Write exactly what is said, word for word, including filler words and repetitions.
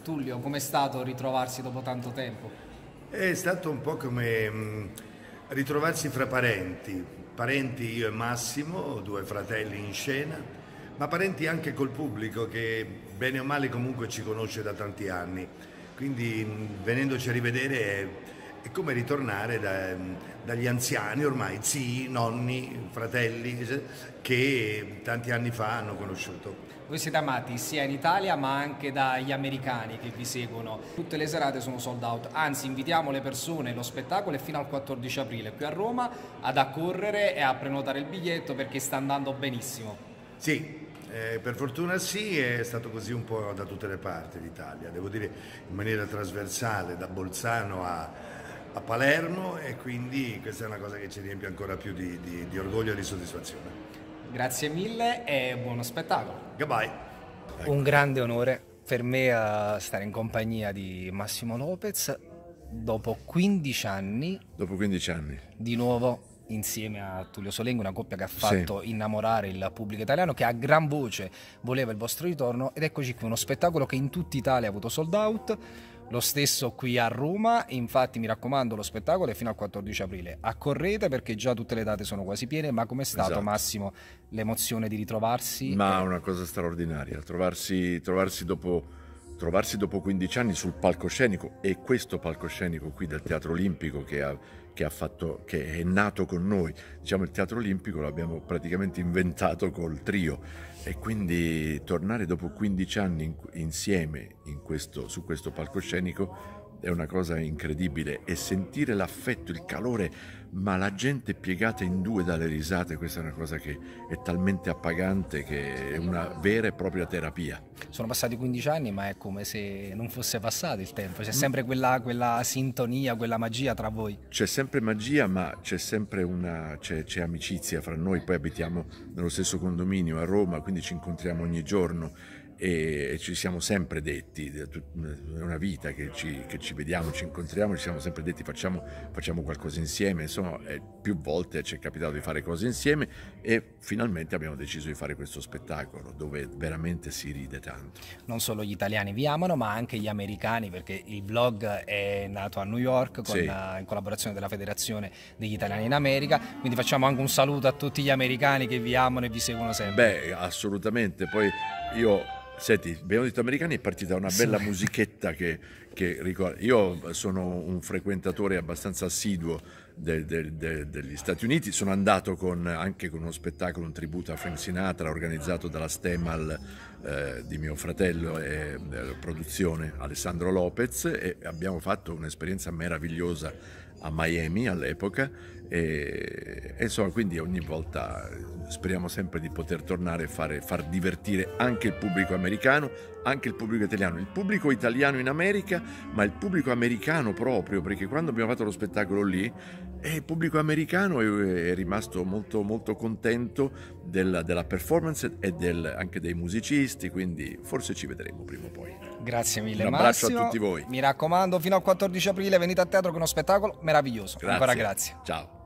Tullio, com'è stato ritrovarsi dopo tanto tempo? È stato un po' come mh, ritrovarsi fra parenti, parenti io e Massimo, due fratelli in scena, ma parenti anche col pubblico che bene o male comunque ci conosce da tanti anni, quindi mh, venendoci a rivedere è, è come ritornare da, dagli anziani ormai, zii, nonni, fratelli che tanti anni fa hanno conosciuto. Voi siete amati sia in Italia ma anche dagli americani che vi seguono. Tutte le serate sono sold out, anzi invitiamo le persone, lo spettacolo è fino al quattordici aprile qui a Roma, ad accorrere e a prenotare il biglietto perché sta andando benissimo. Sì, eh, per fortuna sì, è stato così un po' da tutte le parti d'Italia, devo dire in maniera trasversale, da Bolzano a, a Palermo, e quindi questa è una cosa che ci riempie ancora più di, di, di orgoglio e di soddisfazione. Grazie mille e buono spettacolo. Goodbye. Un grande onore per me a stare in compagnia di Massimo Lopez dopo quindici anni. Dopo quindici anni. Di nuovo insieme a Tullio Solenghi, una coppia che ha fatto Sì. innamorare il pubblico italiano, che a gran voce voleva il vostro ritorno, ed eccoci qui, uno spettacolo che in tutta Italia ha avuto sold out. Lo stesso qui a Roma, infatti mi raccomando, lo spettacolo è fino al quattordici aprile. Accorrete perché già tutte le date sono quasi piene, ma com'è stato, Esatto. Massimo, l'emozione di ritrovarsi? Ma e... una cosa straordinaria, trovarsi, trovarsi, dopo, trovarsi dopo quindici anni sul palcoscenico, e questo palcoscenico qui del Teatro Olimpico che ha, che ha fatto, che è nato con noi. Diciamo, il Teatro Olimpico l'abbiamo praticamente inventato col trio, e quindi tornare dopo quindici anni in, insieme in questo, su questo palcoscenico è una cosa incredibile, e sentire l'affetto, il calore, ma la gente piegata in due dalle risate, questa è una cosa che è talmente appagante che è una vera e propria terapia. Sono passati quindici anni, ma è come se non fosse passato il tempo, c'è sempre quella, quella sintonia, quella magia tra voi. C'è sempre magia, ma c'è sempre una c'è, c'è amicizia fra noi, poi abitiamo nello stesso condominio a Roma, quindi ci incontriamo ogni giorno e, e ci siamo sempre detti, è una vita che ci, che ci vediamo, ci incontriamo, ci siamo sempre detti facciamo, facciamo qualcosa insieme, insomma eh, più volte ci è capitato di fare cose insieme, e finalmente abbiamo deciso di fare questo spettacolo dove veramente si ride tanto. Non solo gli italiani vi amano, ma anche gli americani, perché il blog è nato a New York con, Sì. uh, in collaborazione della Federazione degli Italiani in America, quindi facciamo anche un saluto a tutti gli americani che vi amano e vi seguono sempre. Beh, assolutamente, poi io... Senti, abbiamo detto americani, è partita una bella Sì. musichetta che, che ricorda. Io sono un frequentatore abbastanza assiduo de, de, de, degli Stati Uniti, sono andato con, anche con uno spettacolo, un tributo a Frank Sinatra organizzato dalla Stemal eh, di mio fratello e eh, produzione Alessandro Lopez, e abbiamo fatto un'esperienza meravigliosa a Miami all'epoca, e, e insomma, quindi ogni volta speriamo sempre di poter tornare e fare, far divertire anche il pubblico americano, anche il pubblico italiano, il pubblico italiano in America, ma il pubblico americano proprio, perché quando abbiamo fatto lo spettacolo lì eh, il pubblico americano è, è rimasto molto, molto contento della, della performance e del, anche dei musicisti, quindi forse ci vedremo prima o poi. Grazie mille, Un abbraccio Massimo. a tutti voi. Mi raccomando, fino al quattordici aprile venite a teatro con uno spettacolo meraviglioso. Grazie. Ancora grazie. Ciao.